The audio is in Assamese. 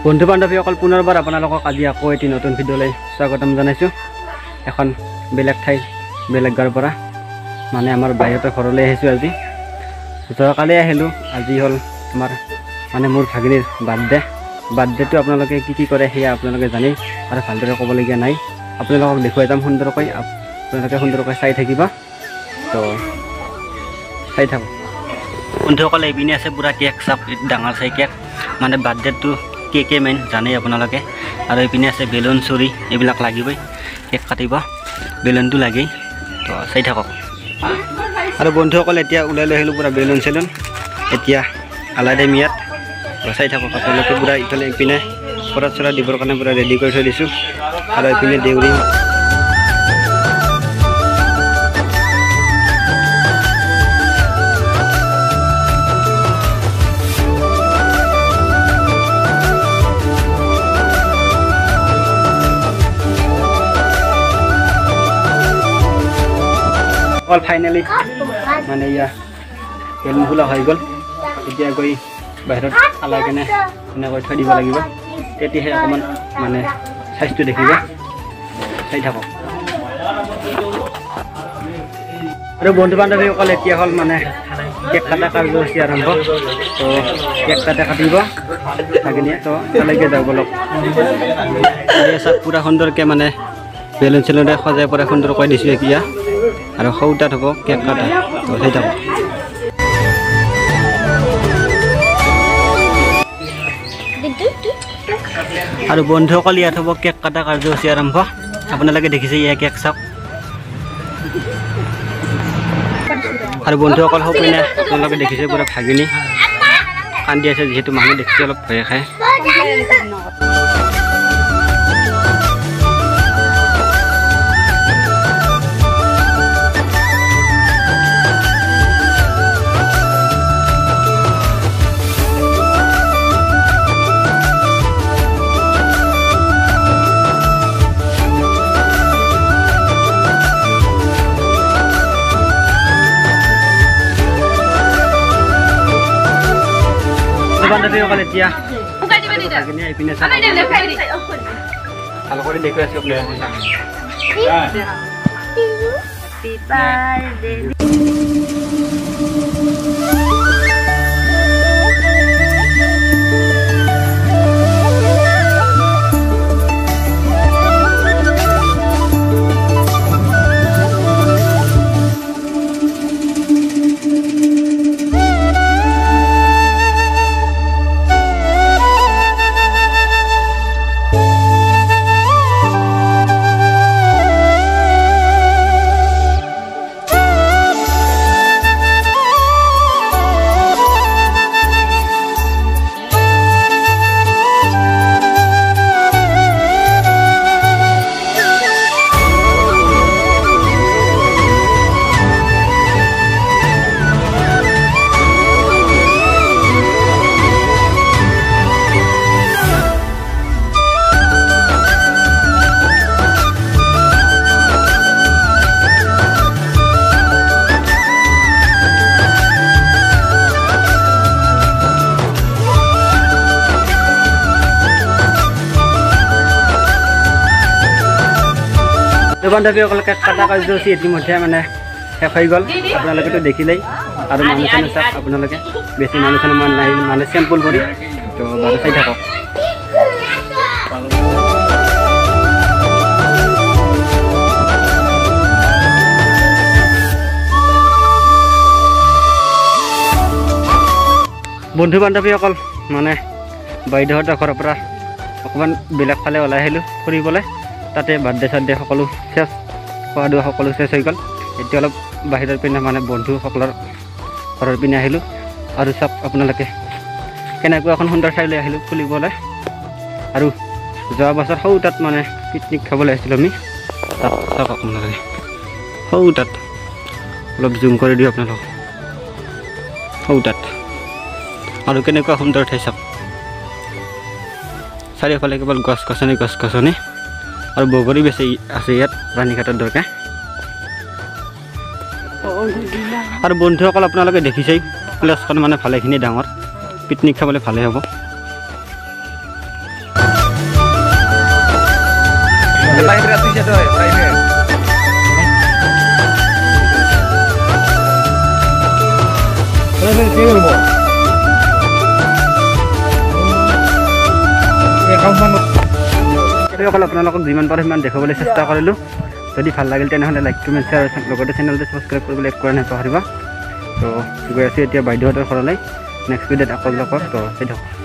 বন্ধু বান্ধৱীসকল পুনৰবাৰ আপোনালোকক আজি আকৌ এটি নতুন ভিডিঅ'লৈ স্বাগতম জনাইছোঁ। এখন বেলেগ ঠাই বেলেগ গাঁৱৰ পৰা মানে আমাৰ বাহিৰতে ঘৰলৈ আহিছোঁ। আজি যোৱাকালি আহিলোঁ, আজি হ'ল আমাৰ মানে মোৰ ভাগিনীৰ বাৰ্থডেটো আপোনালোকে কি কৰে সেয়া আপোনালোকে জানে আৰু ভালদৰে ক'বলগীয়া নাই। আপোনালোকক দেখুৱাই যাম সুন্দৰকৈ, আপোনালোকে সুন্দৰকৈ চাই থাকিব। তো চাই থাকক বন্ধুসকল। এইপিনে আছে পুৰা কেক চাপ, ডাঙৰ চাই কেক মানে বাৰ্থডেটো কেকে মেইন জানেই আপোনালোকে। আৰু এইপিনে আছে বেলুন চুৰি, এইবিলাক লাগিবই, কেক কাটিব বেলুনটো লাগেই। তো চাই থাকক। আৰু বন্ধুসকল এতিয়া ওলাই লৈ আহিলোঁ পুৰা বেলুন চেলুন, এতিয়া আলাদে মিয়াত। চাই থাকক আপোনালোকে পুৰা ইফালে এইপিনে পৰাত চৰা দিবৰ কাৰণে পুৰা ৰেডি কৰি থৈ দিছোঁ। আৰু এইপিনে দেউৰী ফাইনেলি মানে ইয়া বেলুন ফুলা হৈ গ'ল। এতিয়া গৈ বাহিৰত আলাই কেনে এনেকৈ থৈ দিব লাগিব, তেতিয়াহে অকণমান মানে চাইজটো দেখিব। চাই থাকক। আৰু বন্ধু বান্ধৱীসকল এতিয়া হ'ল মানে কেক কটা কাৰ্যসূচী আৰম্ভ। তো কেক কাটিব ভাগিনীয়ে। তো তালৈকে যাওঁ বলক। চাওক পূৰা সুন্দৰকৈ মানে বেলুন চেলুনে সজাই পৰাই সুন্দৰকৈ দিছোঁ এতিয়া। আৰু সৌতাত হ'ব কেক কাটা। তো চাই থাকক। আৰু বন্ধুসকল ইয়াত হ'ব কেক কাটা কাৰ্যসূচী আৰম্ভ। আপোনালোকে দেখিছে এয়া কেক চাওক। আৰু বন্ধুসকল সৌপিনে আপোনালোকে দেখিছে পুৰা ভাগিনী কান্দি আছে, যিহেতু মানুহ দেখিছে অলপ ভয় খায়। বান্ধৱীসকল এতিয়া এইপিনে ভাল কৰি দেখুৱাই আছোঁ। বান্ধৱীসকল কেক কটা কাৰ্যসূচী ইতিমধ্যে মানে শেষ হৈ গ'ল। আপোনালোকেতো দেখিলেই। আৰু মানুহ চানুহ চাওক আপোনালোকে, বেছি মানুহ চানুহ নাই মানে চেম্পুল কৰি। তো বাৰু চাই থাকক। বন্ধু বান্ধৱীসকল মানে বাইদেউহঁতৰ ঘৰৰ পৰা অকণমান বেলেগ ফালে ওলাই আহিলোঁ ফুৰিবলৈ। তাতে বাৰ্থডে সকলো চেছ, খোৱা দোৱা সকলো চেছ হৈ গ'ল। এতিয়া অলপ বাহিৰৰ পিনে মানে বন্ধুসকলৰ ঘৰৰ পিনে আহিলোঁ। আৰু চাওক আপোনালোকে কেনেকুৱা এখন সুন্দৰ ঠাইলৈ আহিলোঁ ফুৰিবলৈ। আৰু যোৱা বছৰ সৌ তাত মানে পিকনিক খাবলৈ আহিছিলোঁ আমি। তাত চাওক আপোনালোকে সৌ তাত অলপ জুম কৰি দিওঁ আপোনালোকক। সৌ তাত আৰু কেনেকুৱা সুন্দৰ ঠাই চাওক। চাৰিওফালে কেৱল গছ গছনি আৰু বগৰী বেছি আছে ইয়াত ৰাণীঘাটৰ দৰকাৰ। আৰু বন্ধুসকল আপোনালোকে দেখিছেই প্লেচখন মানে ভালেখিনি ডাঙৰ, পিকনিক খাবলৈ ভালে হ'ব। অকল আপোনালোকক যিমান পাৰোঁ সিমান দেখুৱাবলৈ চেষ্টা কৰিলোঁ। যদি ভাল লাগিল তেনেহ'লে লাইক কমেণ্ট শ্বেয়াৰ আৰু লগতে চেনেলটো ছাবস্ক্ৰাইব কৰিবলৈ এক কৰা নাপাহৰিবা। তো গৈ আছোঁ এতিয়া বাইদেউহঁতৰ ঘৰলৈ, নেক্সট ভিডিঅ'ত আকৌ লগ পাম। তো সেই